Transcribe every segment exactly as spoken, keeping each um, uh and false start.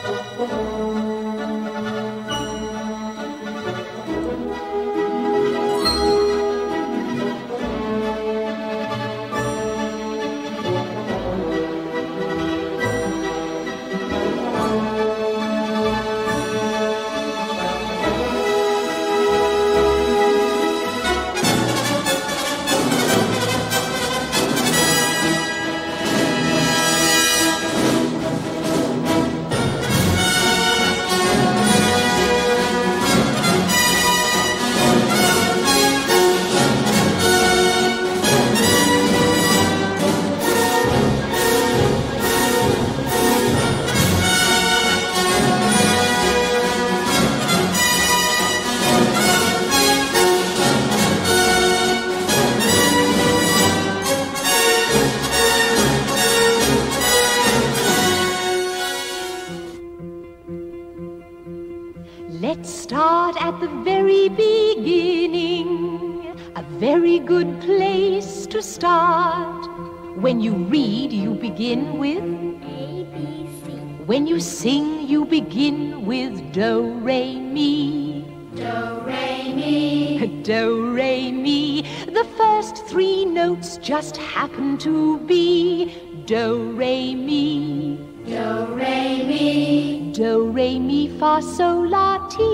Let's start at the very beginning, a very good place to start. When you read, you begin with A, B, C. When you sing, you begin with Do, Re, Mi. Do, Re, Mi. Do, Re, Mi. The first three notes just happen to be Do, Re, Mi. Do, Re, Mi. Do, Re, Mi, Fa, Sol, La, Ti.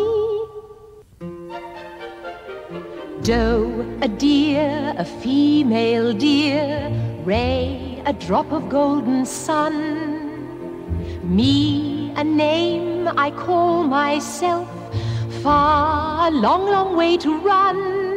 Do, a deer, a female deer. Re, a drop of golden sun. Mi, a name I call myself. Fa, a long, long way to run.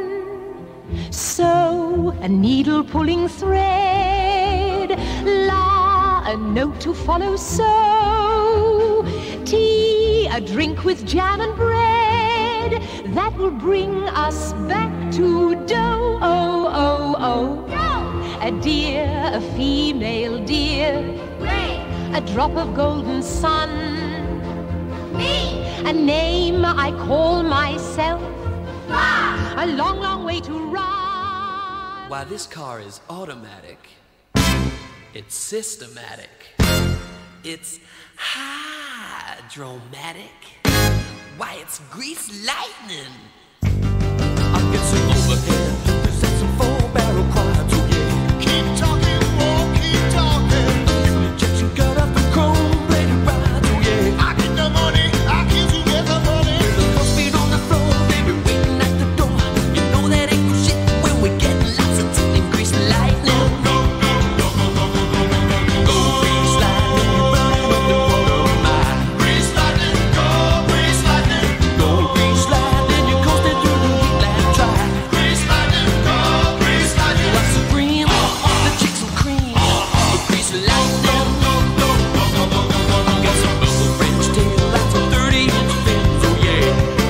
So, a needle pulling thread. La, a note to follow. So, tea, a drink with jam and bread. That will bring us back to do. Oh, oh, oh. A deer, a female deer. Ray, a drop of golden sun. Me, a name I call myself. Fa, a long, long way to run. Why, this car is automatic. It's systematic. It's hydromatic. Why, it's grease lightning. I'm getting overhead. There's some four-barrel quads. Oh yeah. Keep talking, won't keep talking. Injection cut off the chrome-bladed rods. Oh yeah. I get the money. I get you get the money. The cost feet on the floor, baby, waiting at the door. You know that ain't good shit when we get lots of ticking grease lightning. Go, go, go, go, go, go, go, go, go, go. Grease lightning, run with the water of mine. Grease lightning, go, grease lightning. Go, grease lightning, you coasted through the heat lamp track. Grease lightning, go, grease lightning. Lots of cream, the chicks will cream. The grease lightning, go, go, go, go, go, go, go, go. Got some bubble French tail, lots of thirty-inch fins, oh yeah.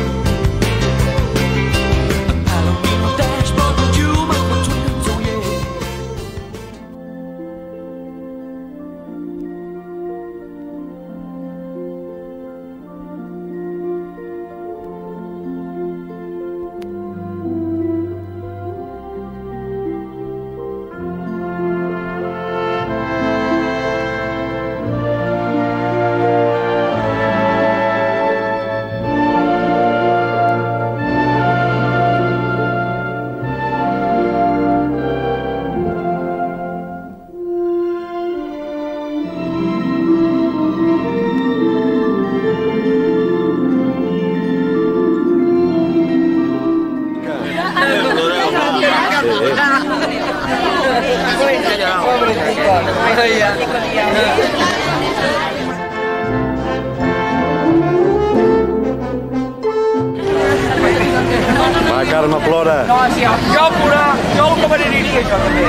A Palomino dashboard with you, my twins, oh yeah. Va, Carme, plora. No, si jo plorar, jo el que m'aniria jo també.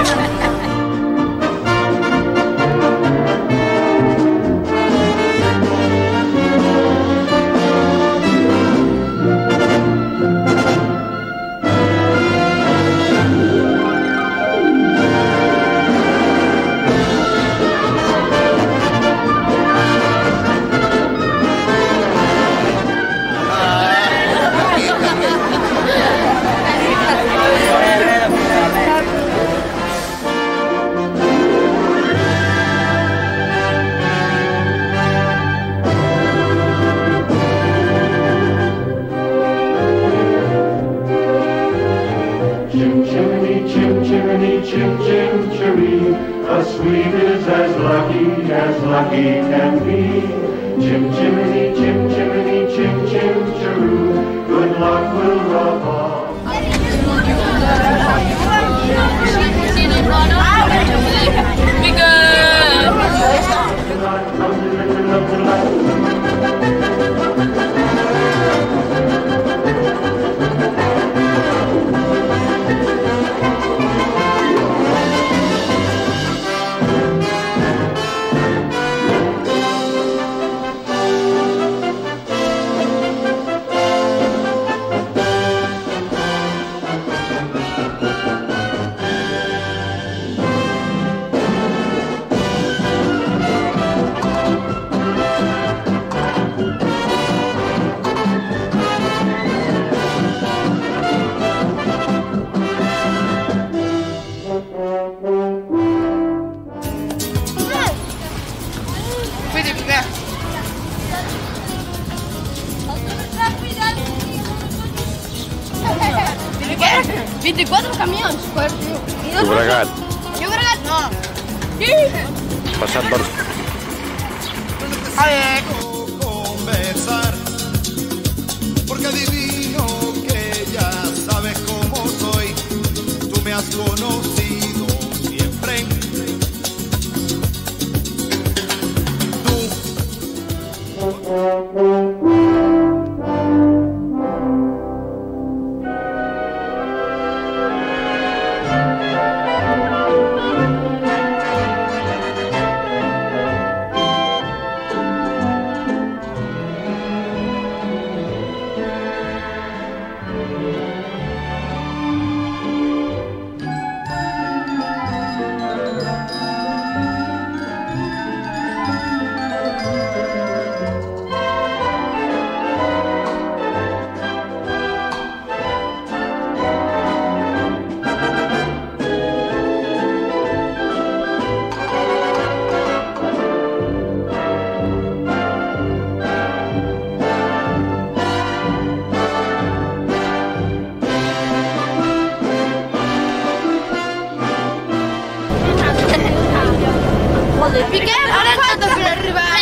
as lucky can be. Chim chimney, chim chimney, chim chim chiroo. Good luck will rub off. vint-i-quatre camions. Llobregat. Llobregat no. Sí. Passat per... Conversar, porque adivino que ya sabes cómo soy. Tú me has conocido siempre. Piquem, ara falta per arribar.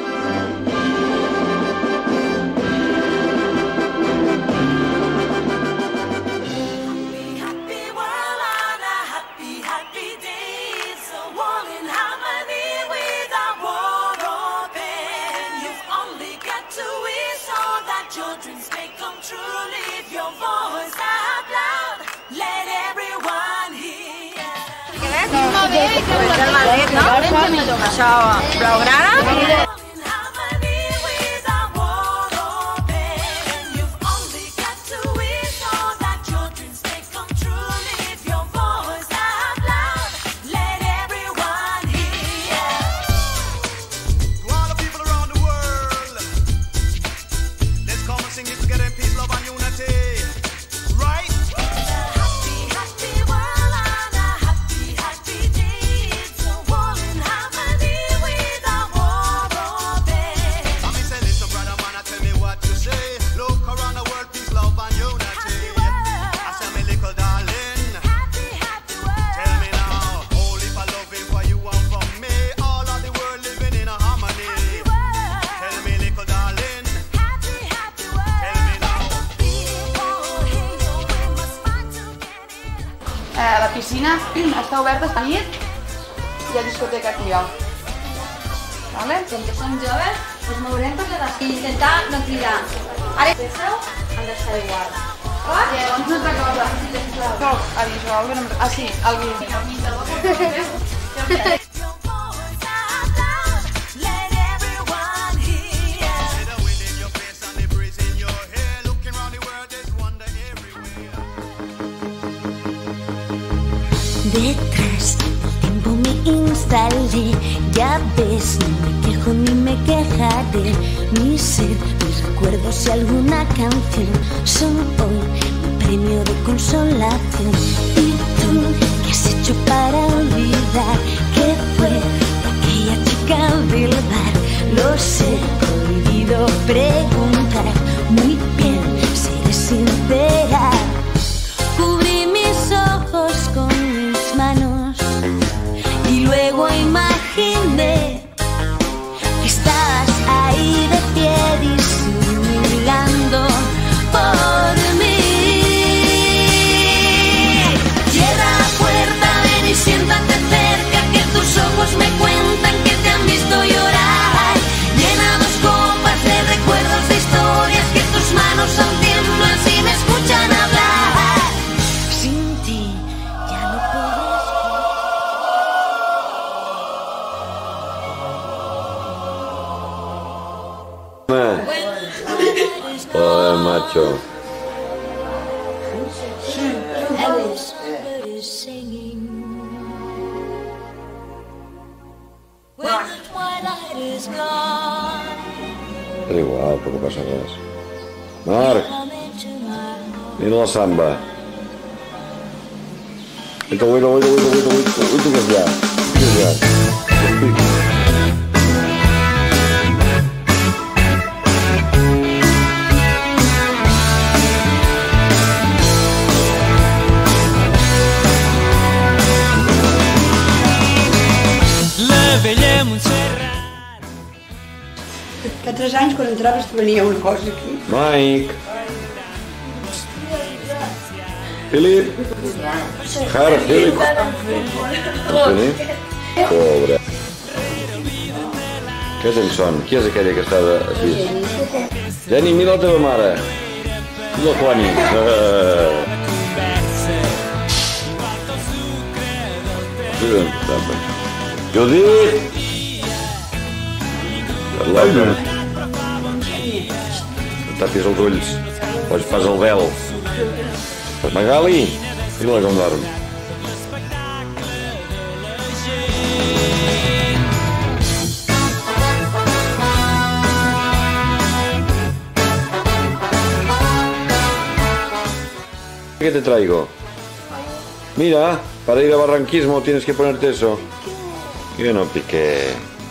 Del Madrid, no? Això, blaugrana. La piscina està oberta esta nit i hi ha discoteca aquí dalt. Vale? Com que som joves, ens mourem per les i intentar no cridar. Ara que sou, han d'estar igual. I llavors una altra cosa. Soc audiovisual, ah sí, el vídeo. Detrás del tiempo me instalé, ya ves, no me quejo ni me quejaré. Mi ser, mis recuerdos y alguna canción son hoy mi premio de consolación. ¿Y tú qué has hecho para olvidar que fue aquella chica del bar? Lo sé, prohibido preguntar, muy bien, seré sincera. Cubrí mis ojos con manos y luego imaginé Joder, macho. És igual, però no passa res. Marc, mira la samba. Uita, uita, uita, uita, uita, uita, uita, que és llarg, que és llarg. Fa tres anys, quan entraves, venia una cosa aquí. Mike. Philip. Har, Philip. Philip. Pobre. Què temps són? Qui és aquella que està aquí? Jenny, mira la teva mare. Mira la Juani. Judit. Parlem. Tapis els ulls, o fas el vel. Magali, mira-la com dorm. ¿Qué te traigo? Mira, para ir a barranquismo tienes que ponerte eso. Yo no piqué.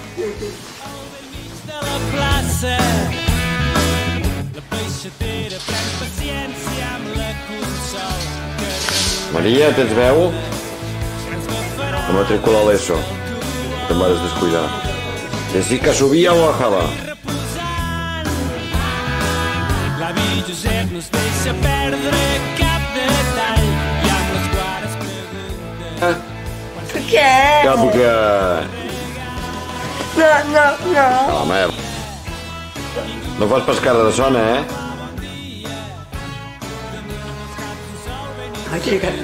Maria, tens veu? No matricula l'ESO. Te'n vas descuidar. Jessica, subia o bajava? L'avi Josep no es deixa perdre cap detall i amb les quadres pregunta... Per què? Cap que... No, no, no. Ah, merda. No fas pas cara de sona, eh? Aixeca't.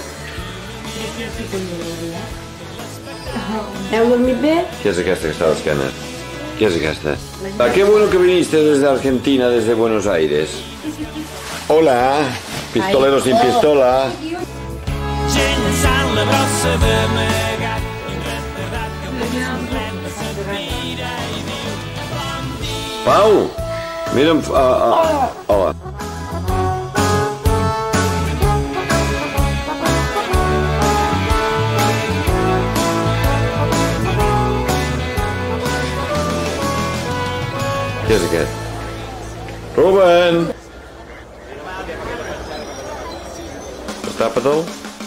Heu dormit bé? Qui és aquesta que està d'esquena? Qui és aquesta? Ah, qué bueno que viniste desde Argentina, desde Buenos Aires. Hola, pistolero sin pistola. Pau, mira'm... Uh, uh, hola. Qui és aquest? Ruben! Destapa-te'l.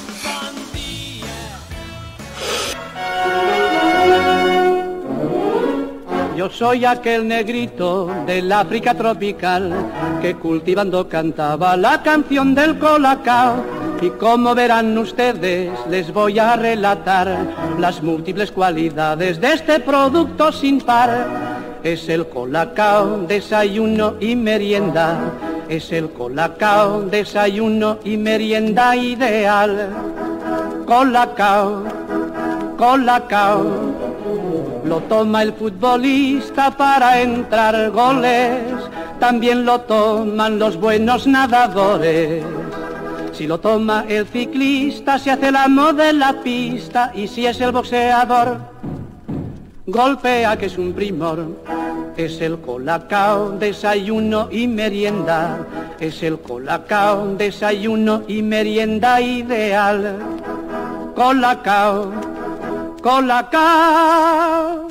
Yo soy aquel negrito del África tropical que cultivando cantaba la canción del colacao. Y como verán ustedes, les voy a relatar las múltiples cualidades de este producto sin par. Es el colacao, desayuno y merienda. Es el colacao, desayuno y merienda ideal. Colacao, colacao. Lo toma el futbolista para entrar goles, también lo toman los buenos nadadores. Si lo toma el ciclista se hace el amo de la pista, y si es el boxeador, golpea que es un primor. Es el colacao, desayuno y merienda. Es el colacao, desayuno y merienda ideal. Colacao, colacao.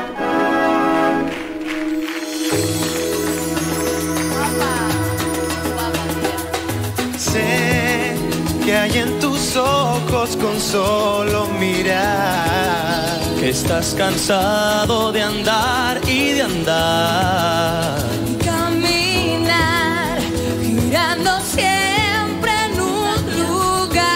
Sé que hay en tus ojos con solo mirar que estás cansado de andar y de andar. Caminar, girando siempre en un lugar.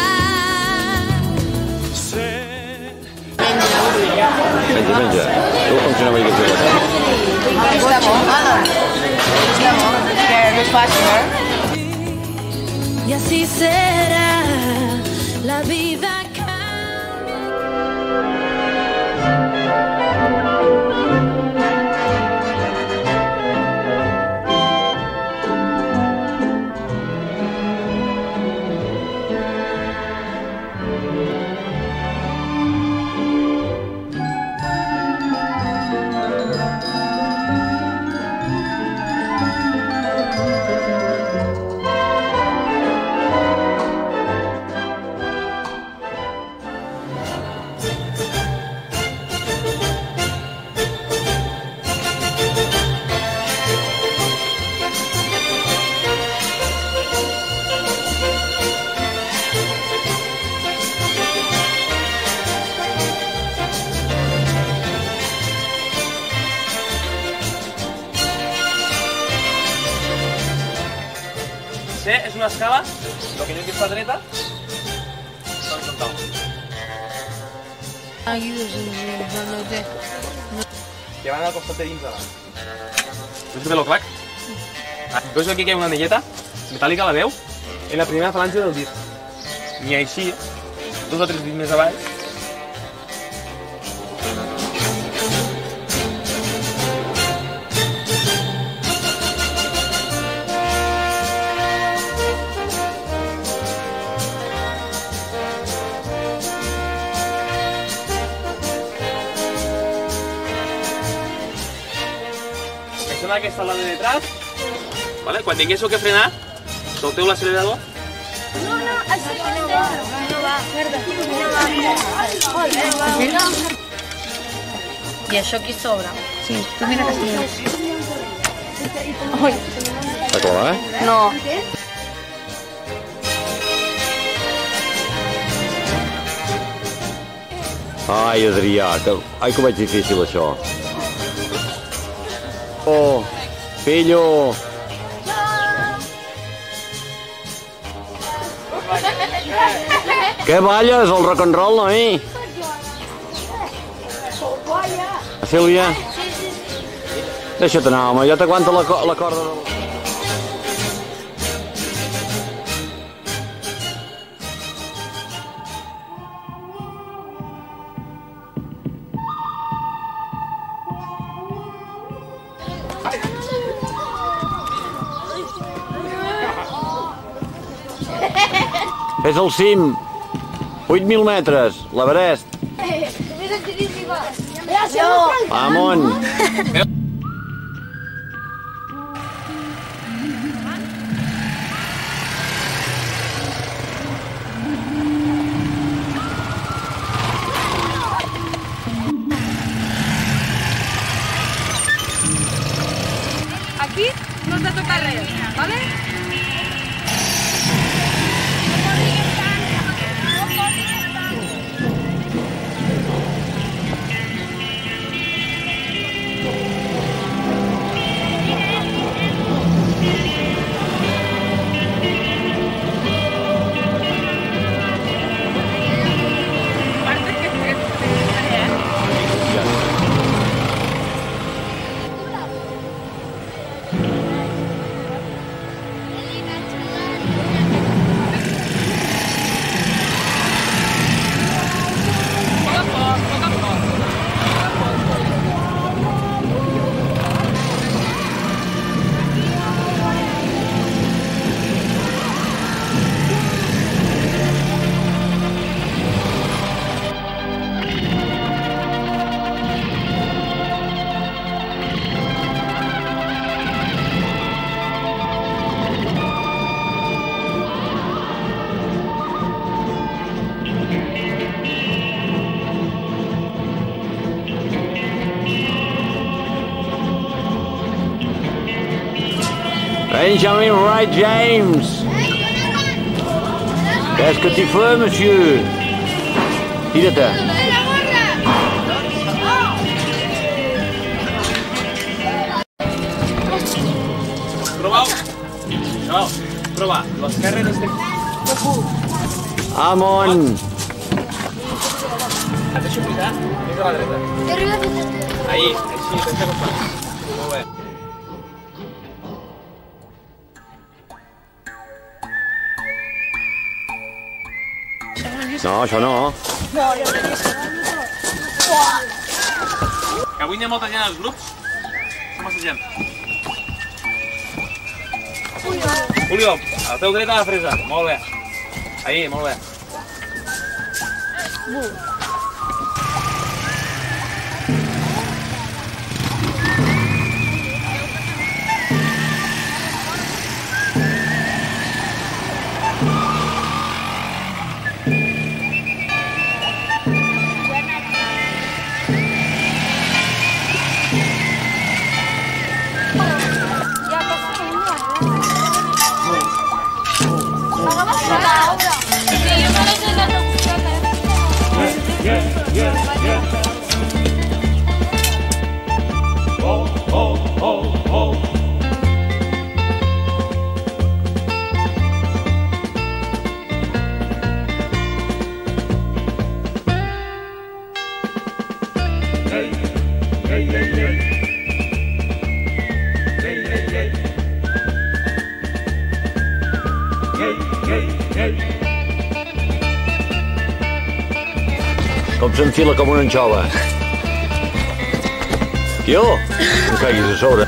Sé... Menja, menja. Com funciona una mica això? Està bo, Anna. Està bo, que no és fàcil, eh? Y así será la vida. C és una escala, el que diu que està dreta, horitzontal. Que van al costat de dins de dalt. Veus que ve el clac? Veus que aquí hi ha una anelleta metàl·lica a la veu en la primera falange del disc. Ni així, dos o tres dits més avall. Aquesta la de detrás, vale? Quan tinguéssiu que frenar, solteu l'accelerador. No, no, això no va, no va, merda, no va. I això aquí sobra. Sí, tu mira que sí. Està clar, eh? No. Ai, Adrià, que... ai, que ho veig difícil, això. Oh, fillo! Què balles, el rock and roll, noi? Sílvia? Deixa't anar, home, ja t'aguanta la, la corda del... És el cim, vuit mil metres, l'Everest. Amunt. Aquí no has de tocar res, ¿vale? Benjamin Wright James. Qu'est-ce que tu fais, monsieur? Tira-te. Provau. No, prova. L'esquerra no estem... Amunt. Et deixo pujar més a la dreta. Ahí, així, sense costat. Molt bé. No, això no. Que avui n'hi ha molta gent als grups. Som massa gent. Julio, a la teu dreta a la fresa. Molt bé. Ahí, molt bé. Com s'enfila com una anxova. Tio, no caiguis a sobre.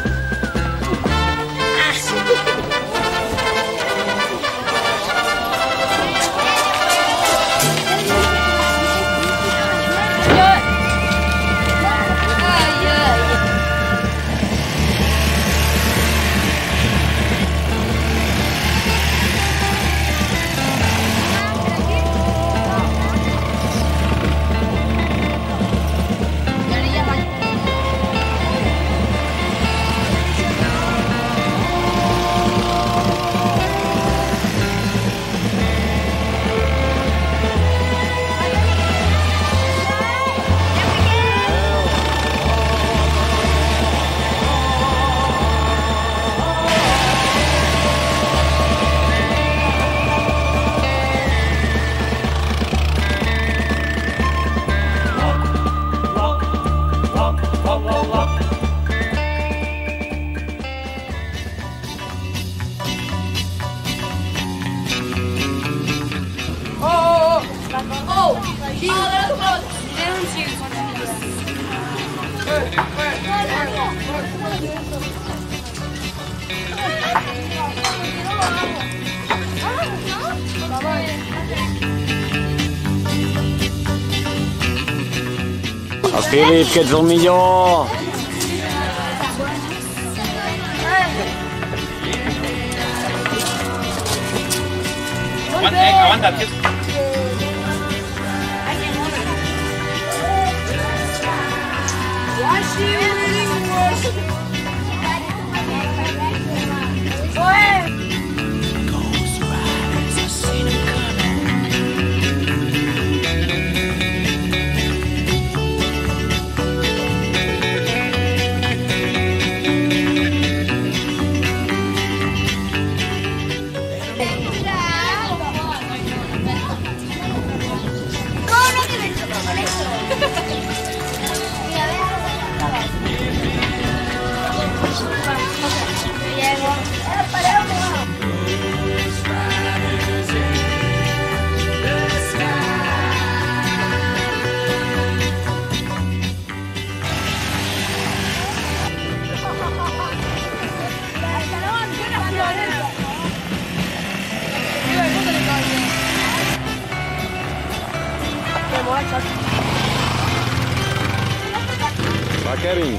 El Philip, que ets el millor! Aguanta, eh, aguanta. Va, Kevin.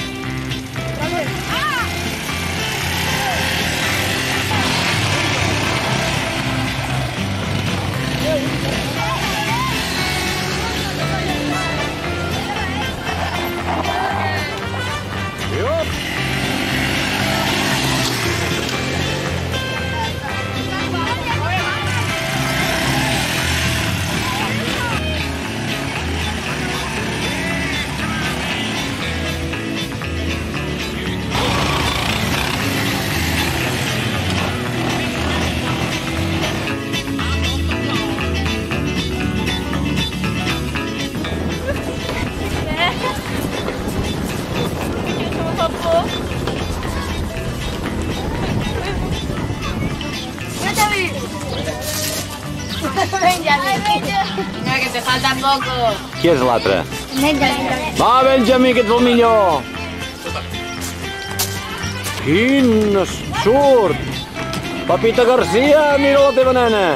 Mira, que te falta poco. Qui és l'altre? Va, Benjamí, que ets el millor! Quin surt! Pepita Garcia, mira la teva nena!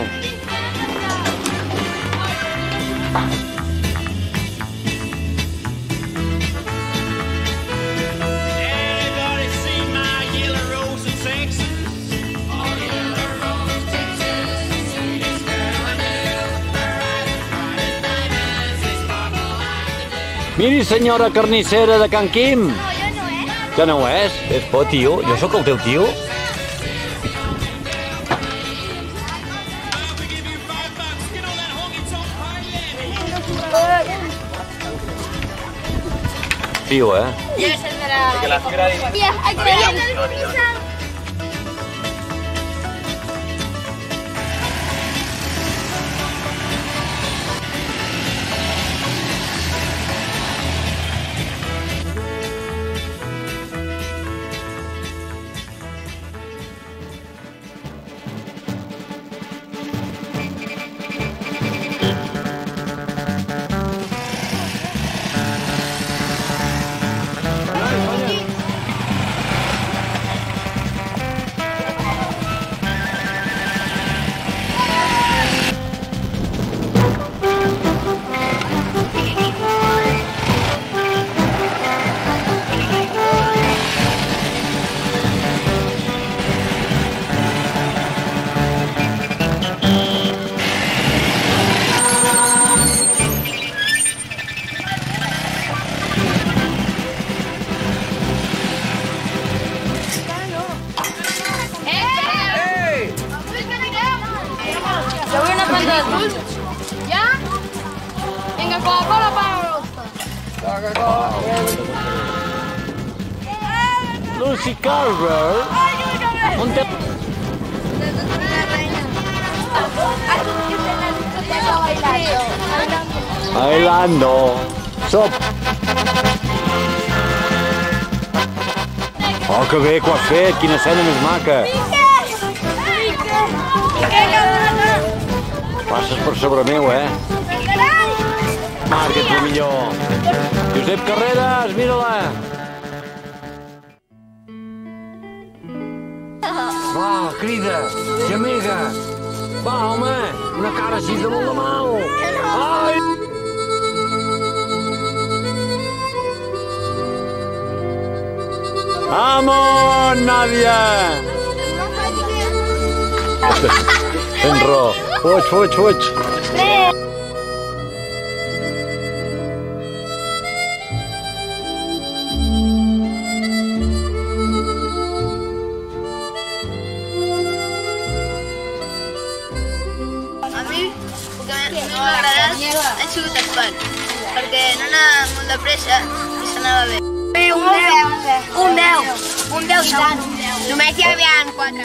Miri, senyora carnissera de Can Quim. No, jo no és. Que no ho és? És por, tio. Jo sóc el teu tio. Tio, eh? Ja saldrà. Que la figura de... Ja, aquí hi ha una missa. banda de azul. ¿Ya? Venga, Coca-Cola para Rosta. Coca-Cola. Lucy Carver. Un te... Bailando. Sop. Oh, que bé que ho has fet, quina escena més maca. Passes per sobre meu, eh? Marc, ets el millor. Josep Carreras, mira-la. Va, crida, gemega. Va, home, una cara així de molt de mal. Ai! Vamos, Nadia! Fent ro. Fuig, fuig, fuig. A mi, el que més m'ha agradat ha sigut el pal, perquè no anava molt de pressa i s'anava bé. Un deu, un deu, un deu segur. Només hi havia quatre.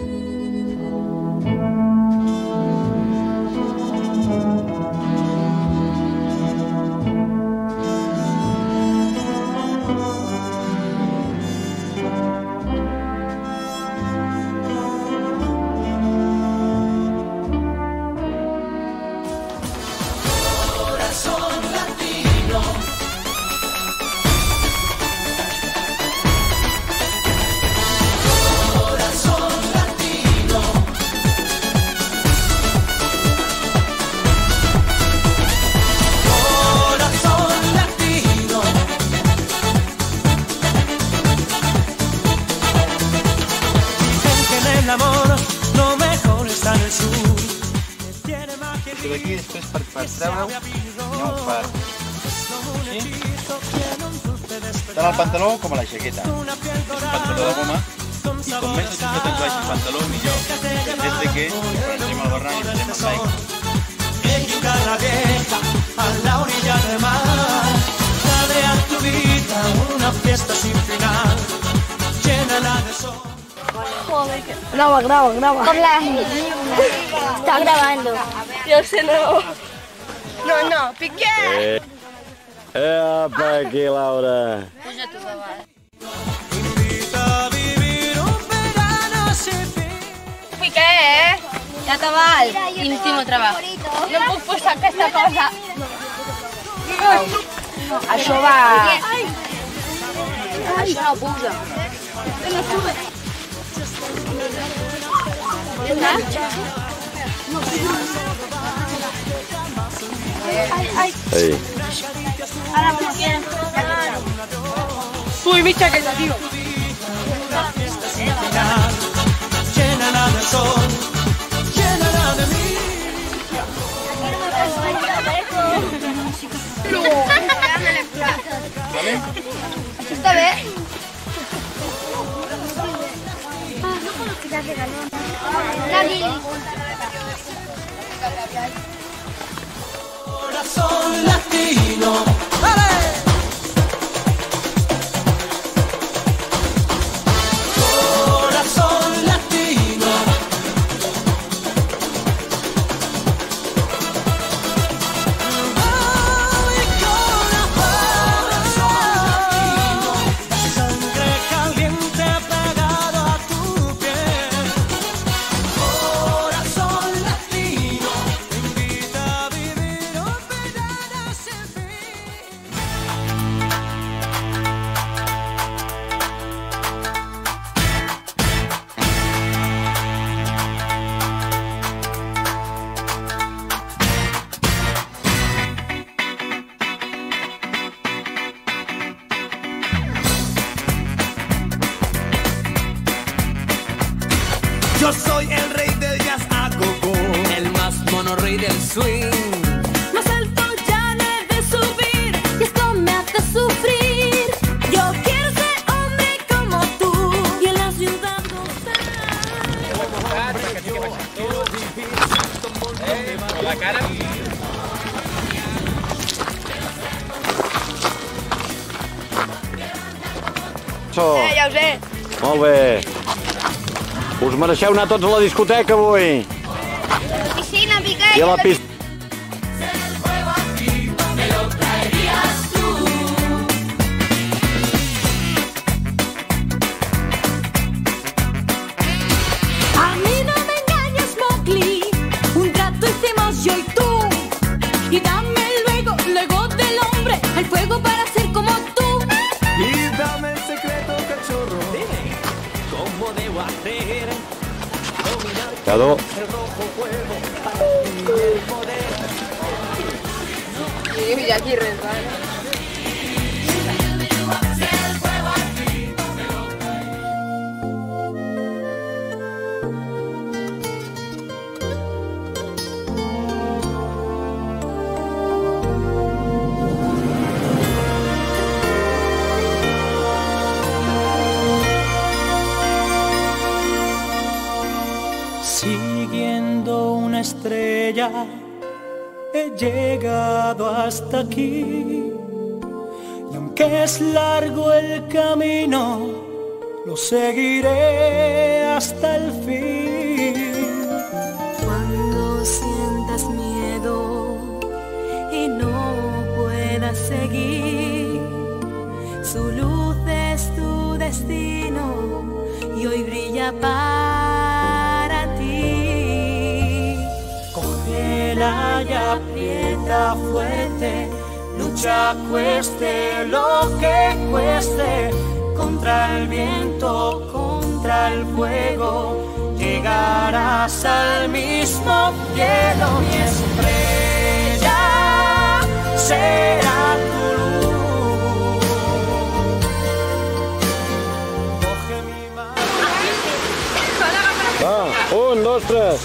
D'aquí després per, per treure-ho hi ha un far així, tant al pantaló com a la jaqueta. És un pantaló de goma i com més ajustat ens vagi el pantaló millor. Des de que quan anem al barranc i posem el like. Una vieja a la orilla del mar, cadea tu vida, una fiesta sin final, llénala de sol. Graba, graba, graba. Está grabando. Yo sé, no. No, no, Piqué. Eh, eh, apa aquí, Laura. Piqué, eh? Ya cabal. Último trabajo. No puc posar aquesta cosa. Això va... Això no puja. Ai, Ei. ara por qué? Uy, mi chaqueta, tío. Llénala de sol, llénala de mí. ¿Está bien? Corazón latino, ¡vale! Corazón latino. Ay, corazón latino. Sangre caliente pegado a tu piel. Corazón latino, te invita a vivir un verano sin fin. Yo soy el rey del jazz a go-go, el más mono rey del swing. Más alto ya no he de subir y esto me hace sufrir. Yo quiero ser hombre como tú y en la ciudad gozar. La cara. Eh, ja ho sé. Molt bé. Us mereixeu anar tots a la discoteca avui. La piscina, Piqué. I a la piscina. A mí no me engañes, Mowgli. Un trato hicimos yo y tú. Y dame luego, luego del hombre, el fuego para ser como tú. Y dame el secreto, cachorro. Dime, ¿cómo debo hacer? Dominar Cado. el rojo fuego para ti el poder. Sí, y aquí res, vale? Siguiendo una estrella, he llegado hasta aquí. Y aunque es largo el camino, lo seguiré hasta el fin. Cuando sientas miedo y no puedas seguir, su luz es tu destino y hoy brilla para ti. Cógela y aprieta fuerte, lucha cueste lo que cueste, contra el viento, contra el fuego, llegarás al mismo cielo. Mi estrella será tu luz. Coge mi mano. Va, un, dos, tres.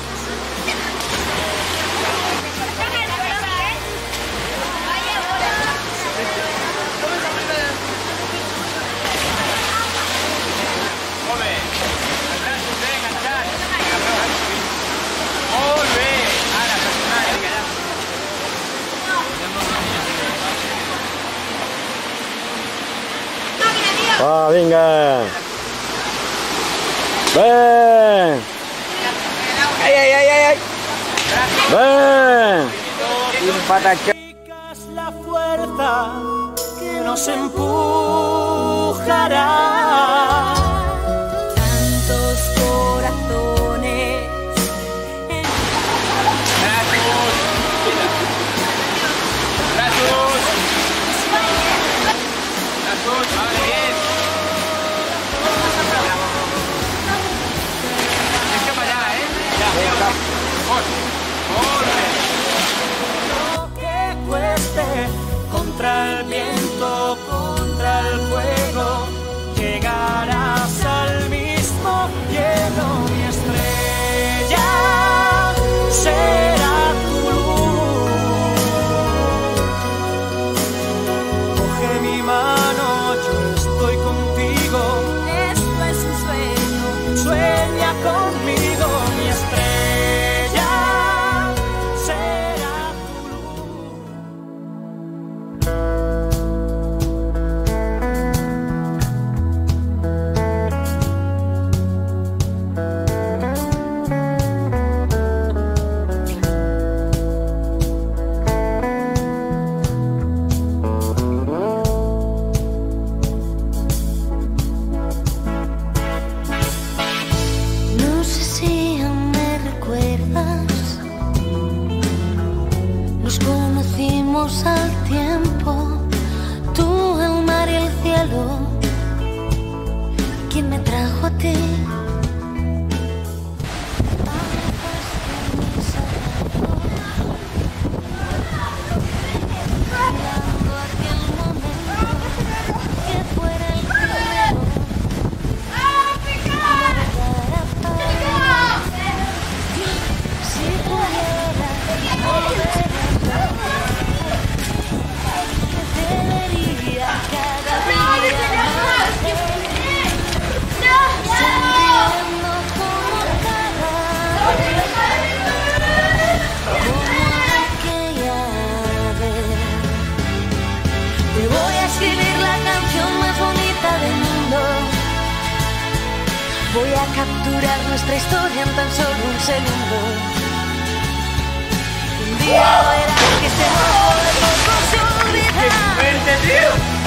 Va, vinga. Ven. Ai, ai, ai, ai. Ven. Un patachón. Es la fuerza que nos empujará. Tantos corazones. Brazos. Brazos, vale, bien. Es que para allá, ¿eh? Ya, ya. Lo que cueste, contra el viento, contra el fuego, llegarás al mismo cielo. Mi estrella será tu luz. Coge mi mano, yo estoy contigo. Esto es un sueño. Sueña conmigo, mi estrella será tu luz. No sé si aún me recuerdas. Nos conocimos al tiempo. Tú, el mar y el cielo. ¿Quién me trajo a ti? Si pudiera volver capturar nuestra historia en tan solo un segundo. Un día verás que este rojo de poco se olvida. ¡Qué fuerte, tío!